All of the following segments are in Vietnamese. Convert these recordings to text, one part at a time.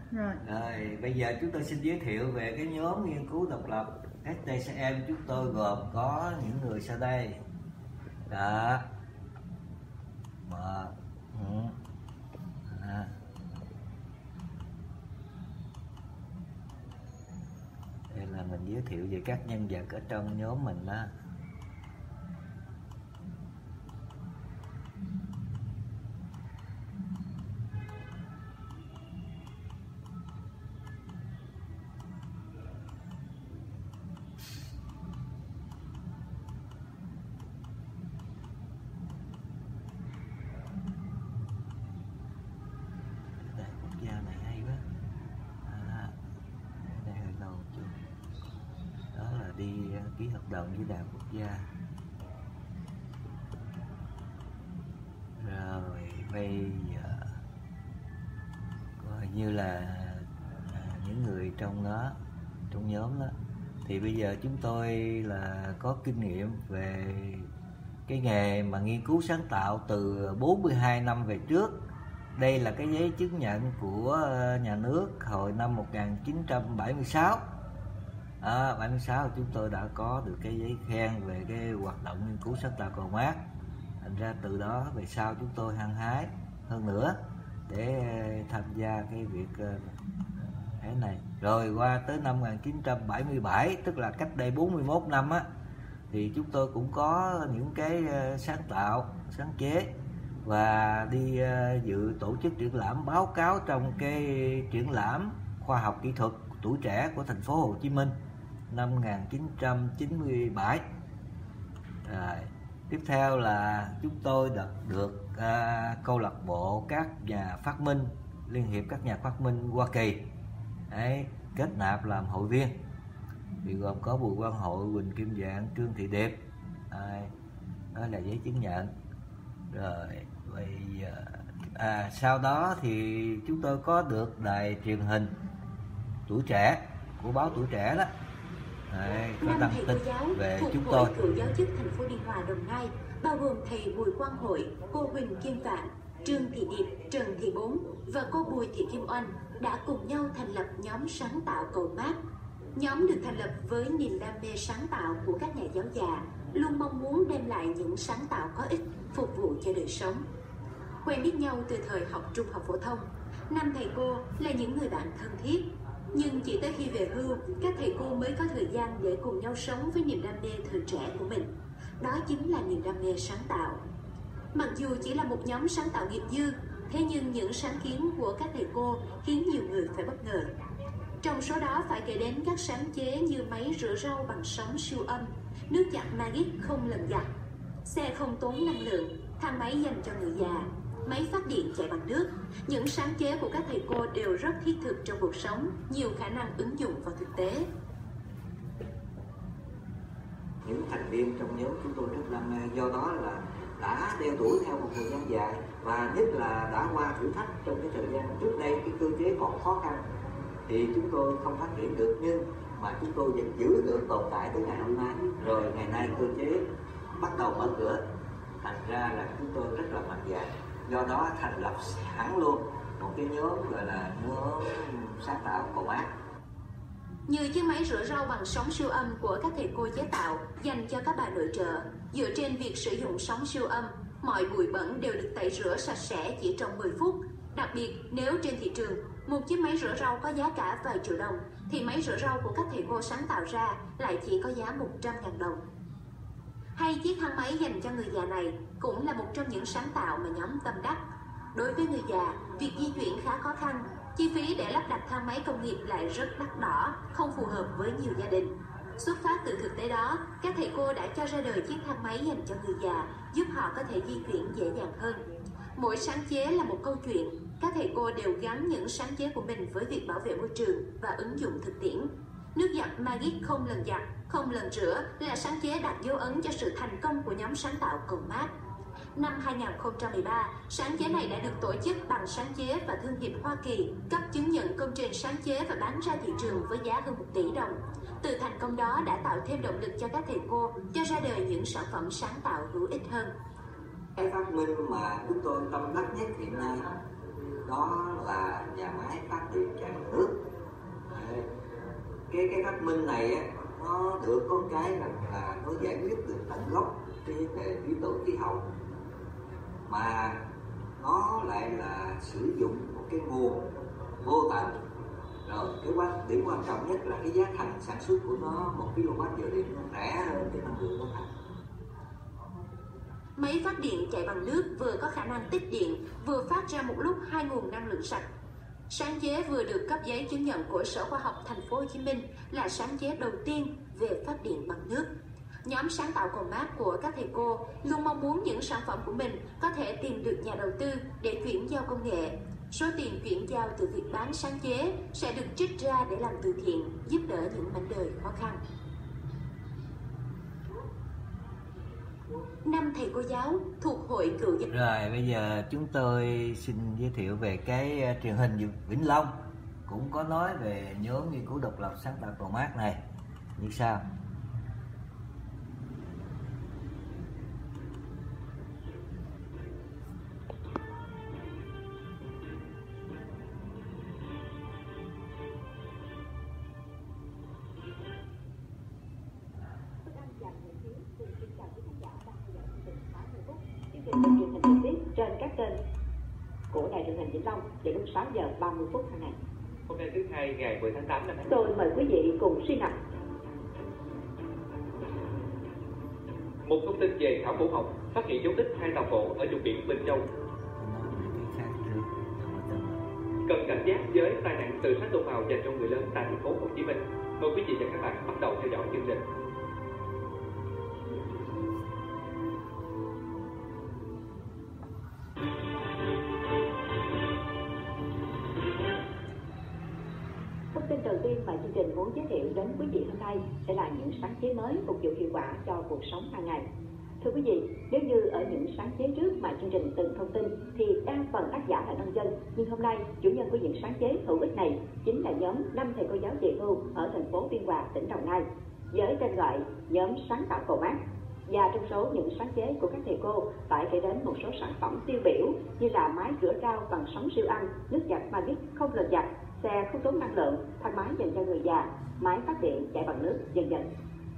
Rồi, bây giờ chúng tôi xin giới thiệu về cái nhóm nghiên cứu độc lập STCM. Chúng tôi gồm có những người sau đây. Đó. Đây là mình giới thiệu về các nhân vật ở trong nhóm mình đó. Ký hợp đồng với Đại học Quốc gia. Rồi bây giờ coi như là những người trong đó, trong nhóm đó, thì bây giờ chúng tôi là có kinh nghiệm về cái nghề mà nghiên cứu sáng tạo từ 42 năm về trước. Đây là cái giấy chứng nhận của nhà nước hồi năm 1976. 76 chúng tôi đã có được cái giấy khen về cái hoạt động nghiên cứu sáng tạo cầu mát. Thành ra từ đó về sau chúng tôi hăng hái hơn nữa để tham gia cái việc thế này. Rồi qua tới năm 1977, tức là cách đây 41 năm á, thì chúng tôi cũng có những cái sáng tạo, sáng chế và đi dự tổ chức triển lãm báo cáo trong cái triển lãm khoa học kỹ thuật tuổi trẻ của thành phố Hồ Chí Minh năm 1997. Rồi, tiếp theo là chúng tôi được câu lạc bộ các nhà phát minh, Liên hiệp các nhà phát minh Hoa Kỳ đấy, kết nạp làm hội viên, thì gồm có Bùi Quang Hội, Huỳnh Kim Dạng, Trương Thị Điệp. Đó là giấy chứng nhận. Rồi bây giờ sau đó thì chúng tôi có được đài truyền hình Tuổi Trẻ của báo Tuổi Trẻ đó. Đấy, có đăng tin về chúng tôi. Cựu giáo chức thành phố Biên Hòa, Đồng Nai, bao gồm thầy Bùi Quang Hội, cô Huỳnh Kim Vạn, Trương Thị Điệp, Trần Thị Bốn và cô Bùi Thị Kim Oanh đã cùng nhau thành lập nhóm sáng tạo cầu mát. Nhóm được thành lập với niềm đam mê sáng tạo của các nhà giáo già, luôn mong muốn đem lại những sáng tạo có ích, phục vụ cho đời sống. Quen biết nhau từ thời học trung học phổ thông, năm thầy cô là những người bạn thân thiết. Nhưng chỉ tới khi về hưu, các thầy cô mới có thời gian để cùng nhau sống với niềm đam mê thời trẻ của mình. Đó chính là niềm đam mê sáng tạo. Mặc dù chỉ là một nhóm sáng tạo nghiệp dư, thế nhưng những sáng kiến của các thầy cô khiến nhiều người phải bất ngờ. Trong số đó phải kể đến các sáng chế như máy rửa rau bằng sóng siêu âm, nước giặt Magic không lần giặt, xe không tốn năng lượng, thang máy dành cho người già, máy phát điện chạy bằng nước. Những sáng chế của các thầy cô đều rất thiết thực trong cuộc sống, nhiều khả năng ứng dụng vào thực tế. Những thành viên trong nhóm chúng tôi rất đam mê, do đó là đã đeo đuổi theo một thời gian dài, và nhất là đã qua thử thách trong cái thời gian trước đây cái cơ chế còn khó khăn thì chúng tôi không phát triển được, nhưng mà chúng tôi vẫn giữ được tồn tại tới ngày hôm nay. Rồi ngày nay cơ chế bắt đầu mở cửa, thành ra là chúng tôi rất là mạnh dạn, do đó thành lập hẳn luôn một cái nhóm gọi là nhóm sáng tạo cầu mát. Như chiếc máy rửa rau bằng sóng siêu âm của các thầy cô chế tạo dành cho các bà nội trợ. Dựa trên việc sử dụng sóng siêu âm, mọi bụi bẩn đều được tẩy rửa sạch sẽ chỉ trong 10 phút. Đặc biệt, nếu trên thị trường, một chiếc máy rửa rau có giá cả vài triệu đồng, thì máy rửa rau của các thầy cô sáng tạo ra lại chỉ có giá 100.000 đồng. Hay chiếc thang máy dành cho người già này cũng là một trong những sáng tạo mà nhóm tâm đắc. Đối với người già, việc di chuyển khá khó khăn, chi phí để lắp đặt thang máy công nghiệp lại rất đắt đỏ, không phù hợp với nhiều gia đình. Xuất phát từ thực tế đó, các thầy cô đã cho ra đời chiếc thang máy dành cho người già, giúp họ có thể di chuyển dễ dàng hơn. Mỗi sáng chế là một câu chuyện, các thầy cô đều gắn những sáng chế của mình với việc bảo vệ môi trường và ứng dụng thực tiễn. Nước giặt Magic không lần giặt, không lần rửa là sáng chế đặt dấu ấn cho sự thành công của nhóm sáng tạo cầu mát. Năm 2013, sáng chế này đã được tổ chức bằng sáng chế và Thương hiệu Hoa Kỳ cấp chứng nhận công trình sáng chế và bán ra thị trường với giá hơn 1 tỷ đồng. Từ thành công đó đã tạo thêm động lực cho các thầy cô cho ra đời những sản phẩm sáng tạo hữu ích hơn. Cái phát minh mà chúng tôi tâm đắc nhất hiện nay đó là nhà máy phát điện chạy cái phát minh này á, nó được có cái là nó giải quyết được tận gốc cái vấn đề biến đổi khí hậu, mà nó lại là sử dụng một cái nguồn vô tận. Rồi điểm quan trọng nhất là cái giá thành sản xuất của nó 1 kWh điện nó rẻ hơn cái năng lượng đốt than. Máy phát điện chạy bằng nước vừa có khả năng tích điện, vừa phát ra một lúc 2 nguồn năng lượng sạch. Sáng chế vừa được cấp giấy chứng nhận của Sở Khoa học Thành phố Hồ Chí Minh là sáng chế đầu tiên về phát điện bằng nước. Nhóm sáng tạo Cầu Mát của các thầy cô luôn mong muốn những sản phẩm của mình có thể tìm được nhà đầu tư để chuyển giao công nghệ. Số tiền chuyển giao từ việc bán sáng chế sẽ được trích ra để làm từ thiện, giúp đỡ những mảnh đời khó khăn. 5 thầy cô giáo thuộc Hội Cựu Giáo. Rồi bây giờ chúng tôi xin giới thiệu về cái truyền hình Vĩnh Long cũng có nói về nhóm nghiên cứu độc lập sáng tạo Cầu Mát này như sau. Truyền hình trực tiếp trên các kênh của đài truyền hình Vĩnh Long vào lúc 6 giờ 30 phút hàng ngày. Hôm nay thứ Hai ngày 10 tháng 8 năm 2020. Tôi mời quý vị cùng suy ngẫm. Một thông tin về khảo cổ học phát hiện dấu tích 2 tàu cổ ở vùng biển Bình Châu. Cần cảnh giác với tai nạn tự sát tô màu dành cho người lớn tại thành phố Hồ Chí Minh. Mời quý vị và các bạn bắt đầu theo dõi chương trình. Thông tin đầu tiên mà chương trình muốn giới thiệu đến quý vị hôm nay sẽ là những sáng chế mới phục vụ hiệu quả cho cuộc sống hàng ngày. Thưa quý vị, nếu như ở những sáng chế trước mà chương trình từng thông tin thì đa phần tác giả là nông dân, nhưng hôm nay chủ nhân của những sáng chế hữu ích này chính là nhóm 5 thầy cô giáo về hưu ở thành phố Biên Hòa, tỉnh Đồng Nai, với tên gọi nhóm sáng tạo Cầu Mát. Và trong số những sáng chế của các thầy cô phải kể đến một số sản phẩm tiêu biểu như là máy rửa rau bằng sóng siêu âm, nước giặt Magic không lần giặt, xe không tốn năng lượng, thang máy dành cho người già, máy phát điện chạy bằng nước, vân vân.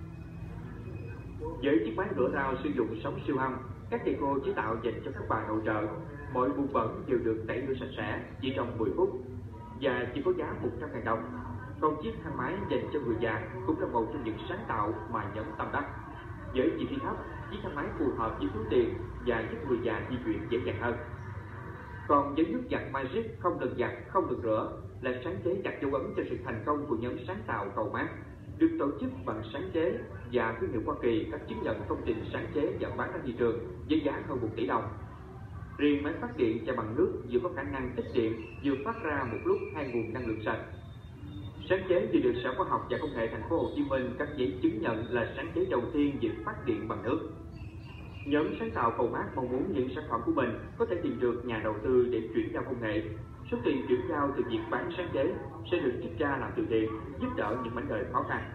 Với chiếc máy rửa rau sử dụng sóng siêu âm, các thầy cô chế tạo dành cho các bà nội trợ, mọi bụi bẩn đều được tẩy rửa sạch sẽ chỉ trong 10 phút và chỉ có giá 100.000 đồng. Còn chiếc thang máy dành cho người già cũng là một trong những sáng tạo mà nhóm tâm đắc. Với chi phí thấp, chiếc thang máy phù hợp với túi tiền và giúp người già di chuyển dễ dàng hơn. Còn với nước giặt Magic không lần giặt, không lần rửa là sáng chế đặt dấu ấn cho sự thành công của nhóm sáng tạo Cầu Mát, được tổ chức bằng sáng chế và thương hiệu Hoa Kỳ các chứng nhận công trình sáng chế và bán ra thị trường với giá hơn 1 tỷ đồng. Riêng máy phát điện chạy bằng nước vừa có khả năng tích điện vừa phát ra một lúc 2 nguồn năng lượng sạch. Sáng chế vừa được Sở Khoa học và Công nghệ Thành phố Hồ Chí Minh cấp giấy chứng nhận là sáng chế đầu tiên về phát điện bằng nước. Nhóm sáng tạo Cầu Mát mong muốn những sản phẩm của mình có thể tìm được nhà đầu tư để chuyển giao công nghệ. Số tiền chuyển giao từ việc bán sáng chế sẽ được trích ra làm từ thiện, giúp đỡ những mảnh đời khó khăn.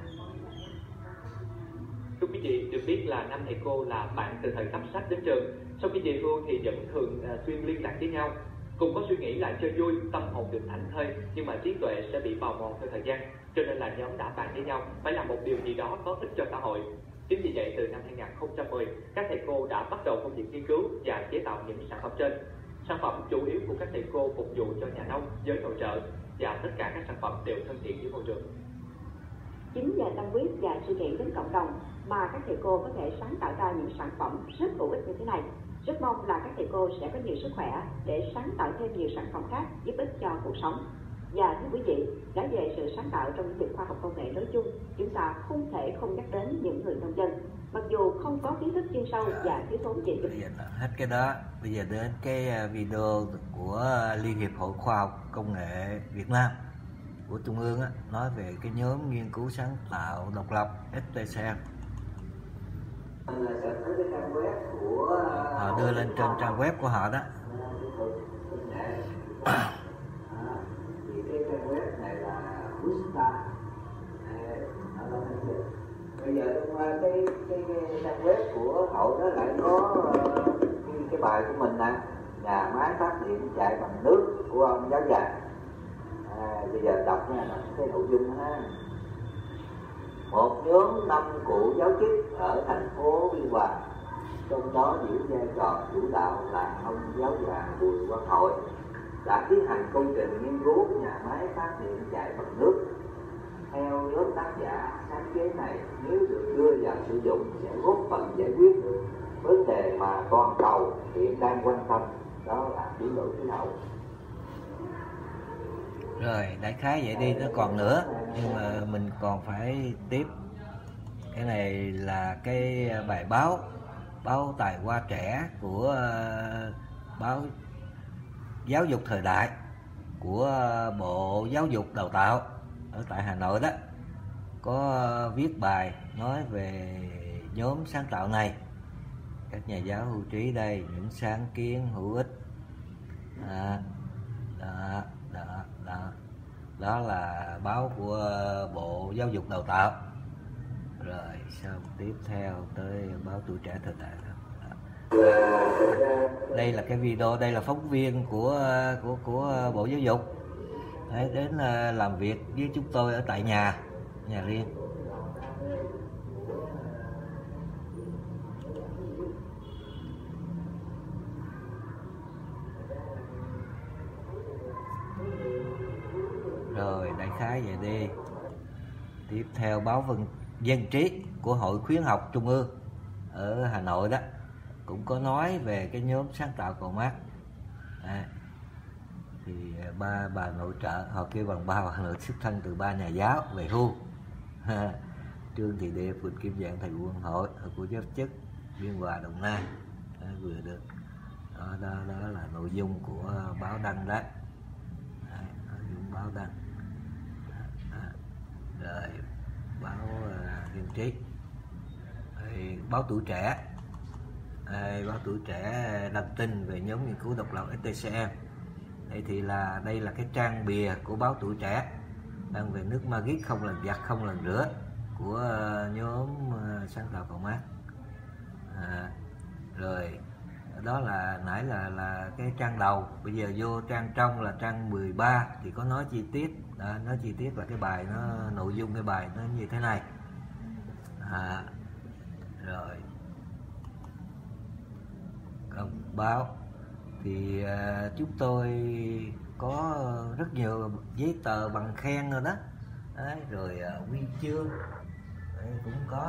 Thưa quý vị, được biết là 5 thầy cô là bạn từ thời cấp sách đến trường. Sau khi về hưu thì vẫn thường xuyên liên lạc với nhau. Cùng có suy nghĩ lại chơi vui, tâm hồn được thảnh thơi, nhưng mà trí tuệ sẽ bị bào mòn theo thời gian. Cho nên là nhóm đã bàn với nhau phải làm một điều gì đó có ích cho xã hội. Chính vì vậy, từ năm 2010, các thầy cô đã bắt đầu công việc nghiên cứu và chế tạo những sản phẩm trên. Sản phẩm chủ yếu của các thầy cô phục vụ cho nhà nông, giới nội trợ và tất cả các sản phẩm đều thân thiện với môi trường. Chính nhờ tâm huyết và suy nghĩ đến cộng đồng mà các thầy cô có thể sáng tạo ra những sản phẩm rất hữu ích như thế này. Rất mong là các thầy cô sẽ có nhiều sức khỏe để sáng tạo thêm nhiều sản phẩm khác giúp ích cho cuộc sống. Và thưa quý vị, nói về sự sáng tạo trong lĩnh vực khoa học công nghệ nói chung, chúng ta không thể không nhắc đến những người nông dân. Mặc dù không có kiến thức chuyên sâu và thiếu thốn về Bây giờ là hết cái đó, bây giờ đến cái video của Liên hiệp Hội Khoa học Công nghệ Việt Nam của Trung ương á, nói về cái nhóm nghiên cứu sáng tạo độc lập STC. Họ đưa lên trên trang web của họ đó. Thì cái trang web này là Vista. Bây giờ trong cái trang web của hội đó lại có cái bài của mình nè, nhà máy phát điện chạy bằng nước của ông giáo già. Bây giờ đọc nha, đọc cái nội dung ha. một nhóm 5 cụ giáo chức ở thành phố Biên Hòa, trong đó giữ vai trò chủ đạo là ông giáo già Bùi Quang Hội, đã tiến hành công trình nghiên cứu nhà máy phát điện chạy bằng nước. Theo nhóm tác giả, sáng chế này nếu được đưa vào sử dụng sẽ góp phần giải quyết được vấn đề mà toàn cầu hiện đang quan tâm, đó là biến đổi khí hậu. Rồi, đại khái vậy đi, nó còn nữa nhưng mà mình còn phải tiếp. Cái này là cái bài báo Tài Hoa Trẻ của báo Giáo dục Thời Đại của Bộ Giáo dục Đào tạo ở tại Hà Nội đó, có viết bài nói về nhóm sáng tạo này. Các nhà giáo hưu trí đây, những sáng kiến hữu ích. Đó là báo của Bộ Giáo dục Đào tạo. Rồi xong tiếp theo tới báo Tuổi Trẻ Thời Đại. Đây là cái video, đây là phóng viên của Bộ Giáo dục đến làm việc với chúng tôi ở tại nhà riêng. Rồi đại khái vậy đi. Tiếp theo báo Dân Trí của Hội Khuyến học Trung ương ở Hà Nội đó cũng có nói về cái nhóm sáng tạo Cầu Mát. Thì ba bà nội trợ, họ kêu bằng ba bà nội xuất thân từ ba nhà giáo về hưu. Trương Thị Điệp, Quỳnh Kim Dạng, thầy Quân Hội của giáo chức Biên Hòa, Đồng Nai vừa được. Đó là nội dung của báo đăng đó. Nội dung báo đăng. Rồi báo Dân Trí, báo Tuổi Trẻ. Báo Tuổi Trẻ đăng tin về nhóm nghiên cứu độc lập STCM. Đây là cái trang bìa của báo Tuổi Trẻ, đăng về nước Magic không lần giặt không lần rửa của nhóm sáng tạo Cầu Mát. Rồi đó là nãy là cái trang đầu. Bây giờ vô trang trong là trang 13 thì có nói chi tiết. Nói chi tiết là cái bài nội dung cái bài nó như thế này. Rồi công báo thì chúng tôi có rất nhiều giấy tờ bằng khen rồi đó. Rồi huy chương cũng có.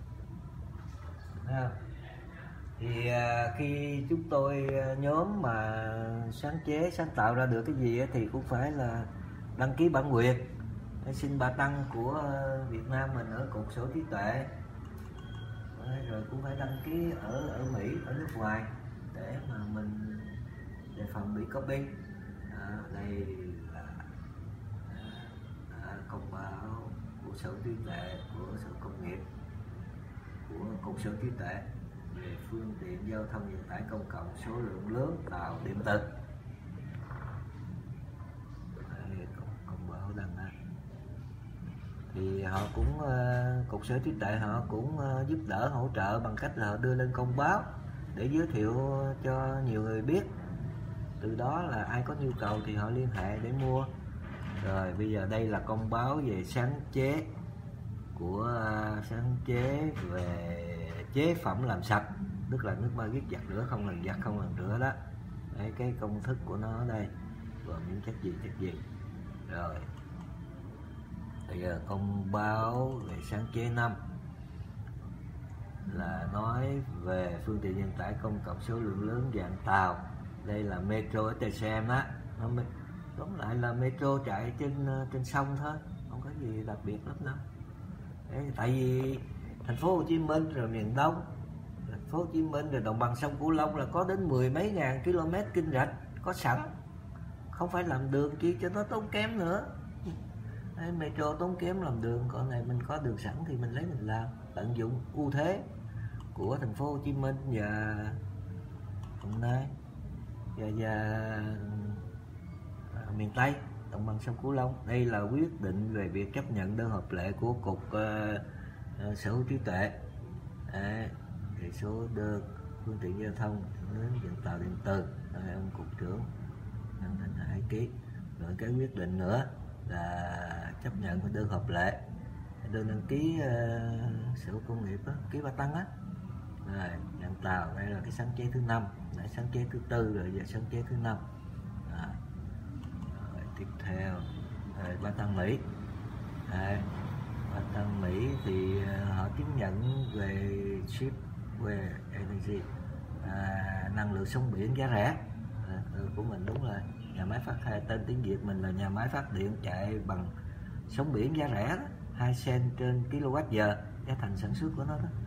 Thì khi chúng tôi nhóm mà sáng tạo ra được cái gì thì cũng phải là đăng ký bản quyền, xin bà Tăng của Việt Nam mình ở Cục Sở Hữu trí tuệ. Rồi cũng phải đăng ký ở Mỹ, ở nước ngoài để mà mình đề phòng bị copy. Đây là công báo của Sở Hữu trí tuệ, của Sở Công nghiệp, của Cục Sở Hữu trí tuệ về phương tiện giao thông vận tải công cộng số lượng lớn tàu điện tử. Công báo đăng đó. Thì họ cũng Cục Sở Hữu trí tuệ họ cũng giúp đỡ hỗ trợ bằng cách là họ đưa lên công báo để giới thiệu cho nhiều người biết. Từ đó là ai có nhu cầu thì họ liên hệ để mua. Rồi bây giờ đây là công báo về sáng chế về chế phẩm làm sạch, tức là nước Magic giặt rửa không lần giặt không lần rửa đó. Đấy, cái công thức của nó ở đây gồm những chất gì. Rồi bây giờ công báo về sáng chế 5 là nói về phương tiện vận tải công cộng số lượng lớn dạng tàu. Đây là metro STCM á, nó tóm lại là metro chạy trên sông thôi, không có gì đặc biệt lắm đâu. Đấy, tại vì thành phố Hồ Chí Minh rồi miền Đông, thành phố Hồ Chí Minh rồi đồng bằng sông Cửu Long là có đến 10 mấy ngàn km kênh rạch có sẵn, không phải làm đường chi cho nó tốn kém nữa. Đấy, metro tốn kém làm đường, còn này mình có đường sẵn thì mình lấy mình làm, tận dụng ưu thế của thành phố Hồ Chí Minh và Đồng Nai và miền Tây, đồng bằng sông Cửu Long. Đây là quyết định về việc chấp nhận đơn hợp lệ của Cục Sở Hữu trí tuệ. Thì số đơn phương tiện giao thông đến vận tải điện tử, ông cục trưởng Nhân Thanh Hải ký. Rồi cái quyết định nữa là chấp nhận đơn hợp lệ đơn đăng ký sở hữu công nghiệp ký Ba Tăng á. Rồi nhận tàu, đây là cái sáng chế thứ 5, lại sáng chế thứ 4 rồi, giờ sáng chế thứ 5. Rồi tiếp theo rồi Ba Tăng Mỹ. Ba Tăng Mỹ thì họ chứng nhận về Shipway Energy, năng lượng sóng biển giá rẻ. Của mình đúng là nhà máy phát tên tiếng Việt mình là nhà máy phát điện chạy bằng sóng biển giá rẻ đó, 2 cent trên kWh giá thành sản xuất của nó đó.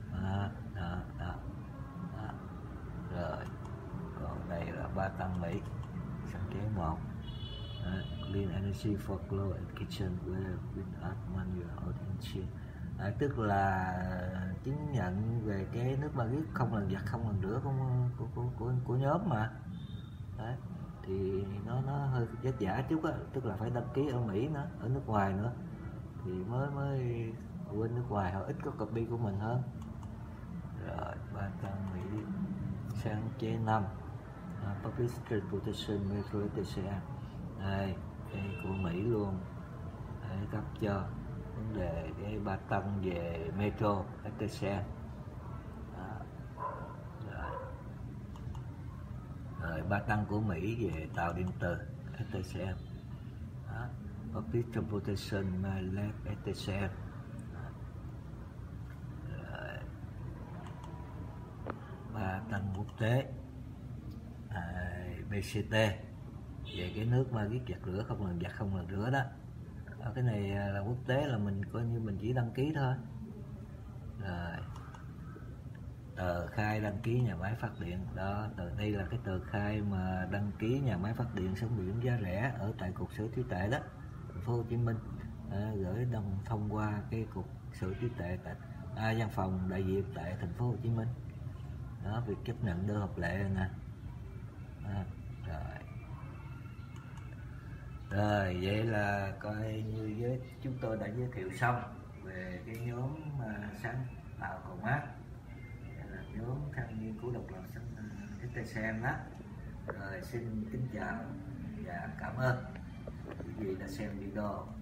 Rồi còn đây là Ba Tăng Mỹ sáng chế 1, Clean Energy for Clothes and Kitchen without manual automation. Tức là chứng nhận về cái nước Magic không lần giặt không lần rửa của nhóm mà. Đấy, thì nó hơi vất vả chút á, tức là phải đăng ký ở Mỹ nữa, ở nước ngoài nữa thì mới bên nước ngoài họ ít có copy của mình hơn. Rồi Ba Tăng Mỹ sáng chế 5, Public Transportation Metro ETCM. Đây của Mỹ luôn. Đấy, cấp cho vấn đề cái Ba Tăng về Metro ETCM. Rồi Ba Tăng của Mỹ về tàu điện tử ETCM. Public Transportation Malaysia ETCM. Ba Tăng quốc tế BCT về cái nước Magic giặt rửa không lần giặt không lần rửa đó. Cái này là quốc tế, là mình coi như mình chỉ đăng ký thôi. Rồi tờ khai đăng ký nhà máy phát điện đó, đây là cái tờ khai mà đăng ký nhà máy phát điện sóng biển giá rẻ ở tại cục sở trí tuệ đó, thành phố Hồ Chí Minh, gửi thông qua cái cục sở trí tuệ tại văn phòng đại diện tại thành phố Hồ Chí Minh đó, việc chấp nhận đơn hợp lệ nè. Rồi vậy là coi như chúng tôi đã giới thiệu xong về cái nhóm sáng tạo cầu mát, là nhóm thanh nghiên cứu độc lập ETCM đó. Rồi xin kính chào và cảm ơn quý vị đã xem video.